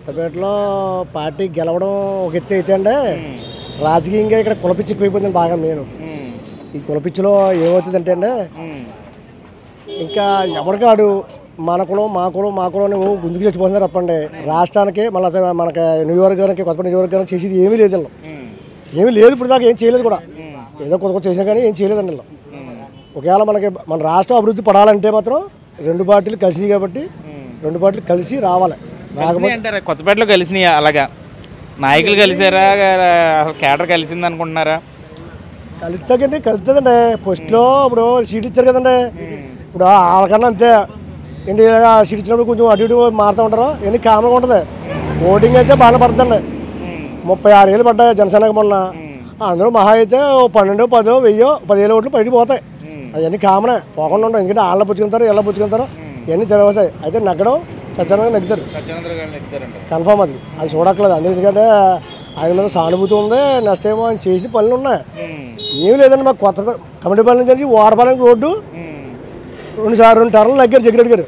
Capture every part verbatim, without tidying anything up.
కొత్తపేటలో పార్టీ గెలవడం ఒక ఎత్తు అయితే అండి, రాజకీయంగా ఇక్కడ కులపిచ్చి ఎక్కువైపోతుంది బాగా. నేను ఈ కులపిచ్చిలో ఏమవుతుందంటే అండి, ఇంకా ఎవరికాడు మన కులం మా కులం మా కులం అని గుంజుకు చచ్చిపోతున్నారు తప్పండి. రాష్ట్రానికి మళ్ళీ మనకి నియోజకవర్గానికి కొత్తపేట నియోజకవర్గానికి చేసేది ఏమీ లేదు. వీళ్ళు ఏమీ లేదు, ఇప్పుడు దాకా ఏం చేయలేదు కూడా. ఏదో కొత్త కొత్త చేసినా కానీ ఏం చేయలేదండి వీళ్ళు. ఒకవేళ మనకి మన రాష్ట్రం అభివృద్ధి పడాలంటే మాత్రం రెండు పార్టీలు కలిసి కాబట్టి రెండు పార్టీలు కలిసి రావాలి. అంటారా కొత్తపేటలో కలిసినాయి? అలాగా నాయకులు కలిసారా, అసలు కేడర్ కలిసింది అనుకుంటున్నారా? కలుగుతాకండి, కలుగుతుందండి. ఫస్ట్లో ఇప్పుడు సీట్ ఇచ్చారు కదండి, ఇప్పుడు వాళ్ళకన్నా అంతే ఏంటి, సీట్ ఇచ్చినప్పుడు కొంచెం అటు ఇటు మారుతూ ఉంటారు. ఎన్ని కామన్గా ఉంటుంది. ఓటింగ్ అయితే బాగా పడుతుందండి. ముప్పై ఆరు ఏళ్ళు పడ్డాయి జనసేనకు మొన్న. అందరూ మహా అయితే పన్నెండు పదో వెయ్యో పదివేలు ఓట్లు బయటకు పోతాయి. అవన్నీ కామనే, పోకుండా ఉండవు. ఎందుకంటే వాళ్ళ పుచ్చుకుంటారు ఇలా పుచ్చుకుంటారు, ఇవన్నీ తెలివస్తాయి. అయితే నగ్గడం సత్యానంద నెగ్గుతారు కన్ఫామ్. అది అది చూడక్కలేదు. అందుకే ఎందుకంటే ఆయన మీద సానుభూతి ఉంది. నెక్స్ట్ ఏమో ఆయన చేసిన పనులు ఉన్నాయి. ఏమి లేదండి, మాకు కొత్త కమిటీపల్లి నుంచి వాడపాలెంకి రోడ్డు రెండు సార్లు రెండు టర్లు నగ్గారు జగ్గిరెడ్డి గారు.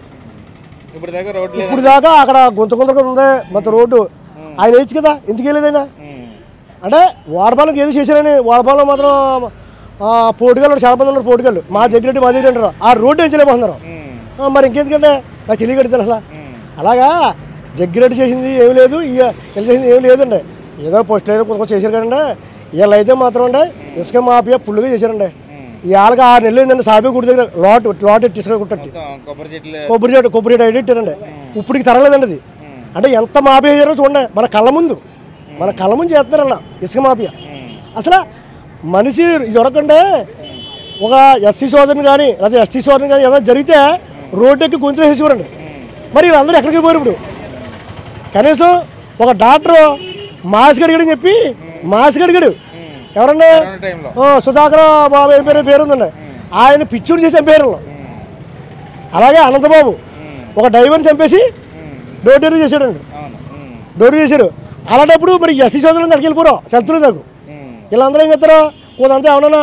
ఇప్పుడు దాకా అక్కడ గుంత గుంతగా ఉంది మొత్తం రోడ్డు. ఆయన వేయచ్చు కదా, ఎందుకు వెళ్ళేదైనా అంటే వాడపాలెంకి ఏది చేశారని. వాడపాలెం మాత్రం పోటుగాళ్ళు చాలా మంది ఉన్నారు. పోటుగాళ్ళు మా జగ్గిరెడ్డి మా జగ్గిరెడ్డి అంటారు. ఆ రోడ్డు ఏం చేయలేకపోతున్నారు. మరి ఇంకెందుకంటే నాకు తెలియగడుతుంది అసలు. అలాగా జగ్గిరెడ్డి చేసింది ఏమి లేదు, వీళ్ళు చేసింది ఏమి లేదండి. ఏదో పోస్ట్ ఏదో కొంత చేశారు కదండి. వీళ్ళైతే మాత్రం అండి ఇసుక మాఫియా ఫుల్గా చేశారండి. ఇవాళకి ఆరు నెలలు ఏంటంటే సాబే గుడి దగ్గర లాట్ లాట్ ఎట్టి ఇసుక కుట్టట్టి కొబ్బరి చెట్టు కొబ్బరి చెట్టు ఐడి ఇట్టారండి. ఇప్పటికి తరలేదండి అది. అంటే ఎంత మాఫియా చేశారో చూడండి, మన కళ్ళ ముందు మన కళ్ళ ముందు చేస్తున్నారు అలా ఇసుక మాఫియా. అసలు మనిషి దొరకండి ఒక ఎస్సీ సోదరుని కానీ లేదా ఎస్టీ సోదరుని కానీ ఏదైనా జరిగితే రోడ్డు ఎక్కి గొంతులు వేసేవారండి. మరి వీళ్ళందరూ ఎక్కడికి పోయారు? ఇప్పుడు కనీసం ఒక డాక్టరు మాస్క్ అడిగాడని చెప్పి మాస్క్ అడిగాడు ఎవరన్నా సుధాకర్ బాబు ఏ పేరు పేరు ఉందండి, ఆయన పిచ్చూరు చేసి చంపేరు. అలాగే అనంతబాబు ఒక డ్రైవర్ని చంపేసి డోర్ డెలివరీ చేశాడండి, డోర్ చేశారు. అలాంటప్పుడు మరి ఎస్సీ సోదరులను అక్కడికి వెళ్ళిపోరు చంతులు దాకు. వీళ్ళందరూ ఏం చెప్తారు, కొంతంతా ఏమన్నా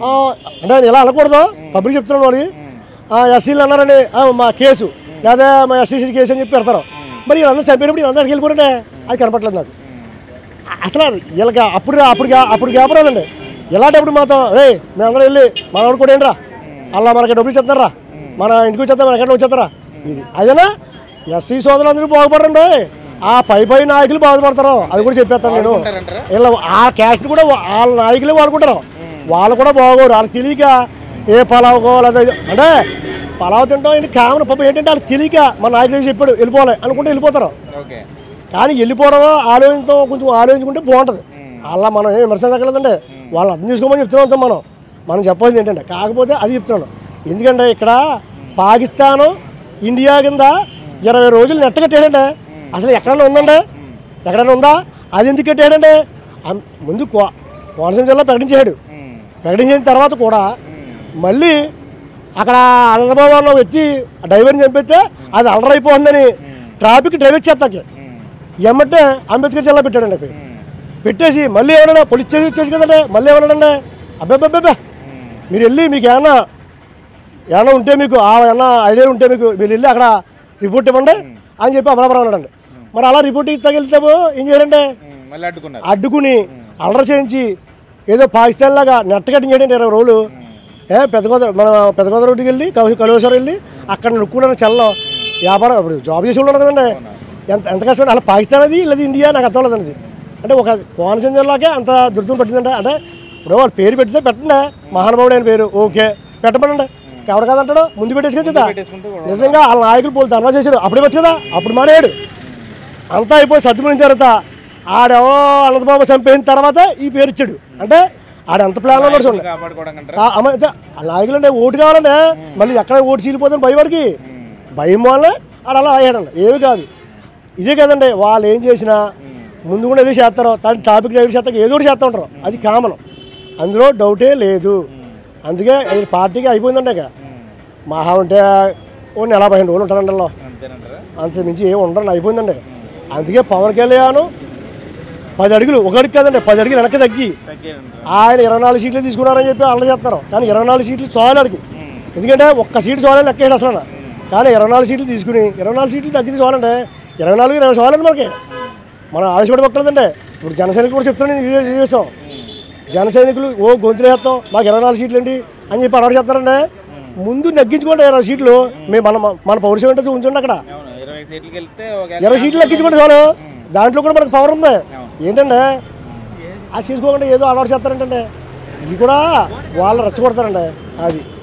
అంటే ఇలా అనకూడదు, పబ్లిక్ చెప్తున్నాడు వాళ్ళకి. ఎస్సీలు అన్నారని మా కేసు లేదా మా ఎస్సీ కేసు అని చెప్పి పెడతారు. మరి వీళ్ళందరూ చంపినప్పుడు వీళ్ళందరూ అక్కడికి వెళ్ళిపోరంటే అది కనపట్లేదు నాకు అసలు. వీళ్ళకి అప్పుడు అప్పుడు అప్పుడు గ్యాపరాదండి. ఇలాంటప్పుడు మాత్రం రే మేమందరం వెళ్ళి మన వాడు కూడా ఏంట్రా అలా మనకి డబ్బులు ఇచ్చేస్తారా, మన ఇంటికి వచ్చేస్తా మన ఎక్కడ వచ్చేస్తారా ఇది. అదేనా ఎస్సీ సోదరులు అందరూ బాగుపడండి, ఆ పై పై నాయకులు బాధపడతారు. అది కూడా చెప్పేస్తాను నేను. వీళ్ళ ఆ క్యాస్ట్ కూడా వాళ్ళ నాయకులే వాడుకుంటారు. వాళ్ళు కూడా బాగోరు. వాళ్ళకి తెలియక ఏ పలావుకో లేదా అంటే పలావు తింటాం ఇది కామన్. పాపం ఏంటంటే వాళ్ళకి తెలియక మన నాయకులు చెప్పాడు వెళ్ళిపోవాలి అనుకుంటే వెళ్ళిపోతారు. కానీ వెళ్ళిపోవడం ఆలోచనతో కొంచెం ఆలోచించుకుంటే బాగుంటుంది. అలా మనం ఏం విమర్శన తగ్గలేదండి, వాళ్ళు అర్థం చేసుకోమని చెప్తున్నాం. మనం మనం చెప్పాల్సింది ఏంటంటే కాకపోతే అది చెప్తున్నాను. ఎందుకంటే ఇక్కడ పాకిస్తాను ఇండియా కింద ఇరవై రోజులు నెట్ట కట్టాడంటే అసలు ఎక్కడైనా ఉందండి, ఎక్కడైనా ఉందా? అది ఎందుకు కట్టాడంటే ముందు కోనసీమ జిల్లా ప్రకటించాడు. ప్రకటించిన తర్వాత కూడా మళ్ళీ అక్కడ అనంతబాబు అన్న వ్యక్తి డ్రైవర్ని చంపితే అది అలరైపోతుందని ట్రాఫిక్ డ్రైవర్ చేస్తాకి ఎమ్మటే అంబేద్కర్ జిల్లా పెట్టాడండి. పెట్టేసి మళ్ళీ ఏమన్నా పోలీస్ చేసి వచ్చేసి కదండి, మళ్ళీ ఏమన్నాడండి అబ్బాబ్బాబ్బా మీరు వెళ్ళి మీకు ఏమన్నా ఏమన్నా ఉంటే మీకు ఏమన్నా ఐడియా ఉంటే మీకు మీరు వెళ్ళి అక్కడ రిపోర్ట్ ఇవ్వండి అని చెప్పి అమలాపురం అన్నాడండి. మరి అలా రిపోర్ట్ ఇస్తాకెళ్తాము ఏం చేయాలంటే అడ్డుకుని అల్లరి చేయించి ఏదో పాకిస్తాన్ లాగా నెట్ కట్టింగ్ చేయడండి ఇరవై రోజులు. ఏ పెద్ద గోదావరి మన పెద్ద గోదావరి రోడ్డుకి వెళ్ళి కలువేశ్వరం వెళ్ళి అక్కడ నొక్కున్న చల్లం వ్యాపారం ఇప్పుడు జాబ్ చేసి ఉన్నారు కదండి. ఎంత ఎంత కష్టం అలా పాకిస్తాన్ అది లేదా ఇండియా నాకు అర్థం లేదండి. అంటే ఒక కోనసీమ జిల్లాకే అంత దుర్దం పట్టిందంటే అంటే ఇప్పుడు వాళ్ళు పేరు పెట్టితే పెట్టండి, మహానుభావుడు అయిన పేరు ఓకే పెట్టమనండి, ఎవడు కాదంటాడు ముందు పెట్టేసుకొచ్చు కదా. నిజంగా వాళ్ళ నాయకులు పోలు ధర్నా చేశారు అప్పుడే వచ్చు కదా, అప్పుడు మానేయాడు. అంతా అయిపోయి సర్దుకున్న తర్వాత ఆడెవో అనంతబాబు చంపేసిన తర్వాత ఈ పేరు ఇచ్చాడు. అంటే ఆడ ఎంత ప్లాన్ ఉన్నాడు చూడండి. ఆ నాయకులు అంటే ఓటు కావాలంటే మళ్ళీ ఎక్కడ ఓటు చీలిపోతుంది భయపడికి భయం వల్ల ఆడ అలా అయ్యాడండి. ఏమి కాదు ఇదే కదండి, వాళ్ళు ఏం చేసినా ముందు కూడా ఏదో చేస్తారో దాని టాపిక్ డ్రైవర్ చేస్తాక ఏదో ఒకటి చేస్తూ ఉంటారు, అది కామన్, అందులో డౌటే లేదు. అందుకే పార్టీకి అయిపోయిందండి. ఇక మహా ఉంటే ఓ నెల పదిహేను రోజులు ఉంటారండి వాళ్ళు, అంత మించి ఏమి ఉండరండి, అయిపోయిందండి. అందుకే పవన్ కళ్యాణ్ పది అడుగులు ఒక అడుగు కదండి పది అడుగులు వెనక్కి తగ్గి ఆయన ఇరవై నాలుగు సీట్లు తీసుకున్నారని చెప్పి అల్ల చేస్తారు. కానీ ఇరవై నాలుగు సీట్లు చాలు అడిగి, ఎందుకంటే ఒక్క సీటు చాలని లెక్కేయండి అసలు. కానీ ఇరవై నాలుగు సీట్లు తీసుకుని ఇరవై నాలుగు సీట్లు తగ్గింది చాలండి, ఇరవై నాలుగు ఇరవై చాలండి మనకి. మనం ఆవేశపడి పక్కలేదండి. ఇప్పుడు జన సైనికులు కూడా చెప్తాను నేను ఇదే ఇదే విషయం. జన సైనికులు ఓ గొంతులు వేస్తాం మాకు ఇరవై నాలుగు సీట్లు అండి అని చెప్పి అడవాడు చేస్తారండి. ముందు నగ్గించుకోండి ఇరవై సీట్లు. మేము మన మన పౌరుషం ఏంటో ఉంచండి అక్కడ. ఇరవై సీట్లు నగ్గించుకోండి చాలు. దాంట్లో కూడా మనకు పవర్ ఉంది. ఏంటంటే అది చేసుకోకుండా ఏదో అలవాటు చేస్తారంటే ఇది కూడా వాళ్ళు రెచ్చగొడతారండి. అది